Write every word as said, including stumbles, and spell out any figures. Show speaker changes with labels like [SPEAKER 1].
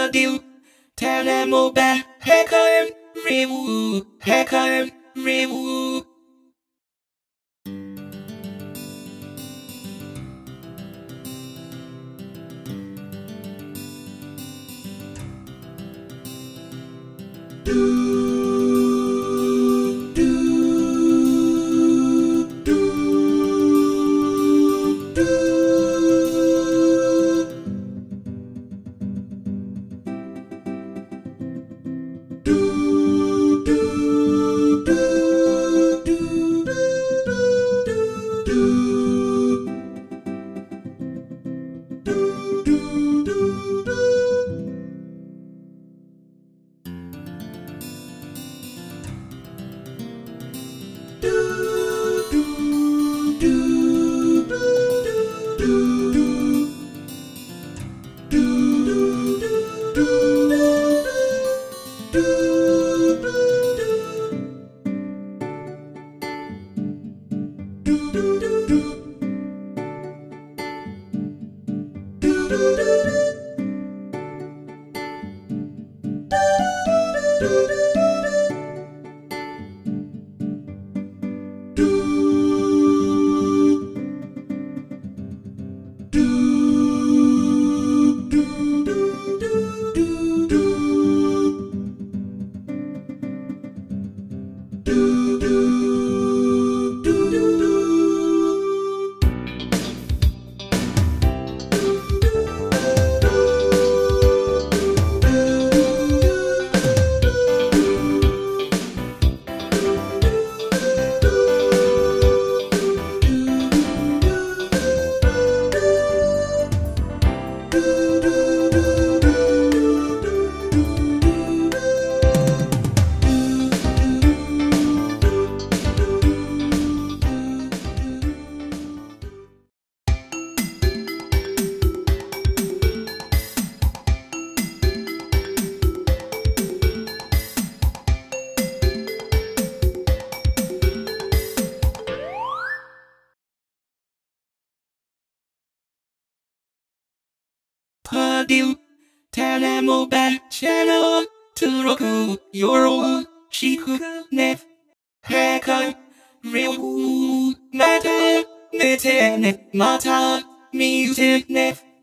[SPEAKER 1] PUDEL TANAMOBA 해커 리우 해커 리우 PUDEL TANAMOBAチャンネル登録よろしくね。へかりゅうまた見てね。また見てね。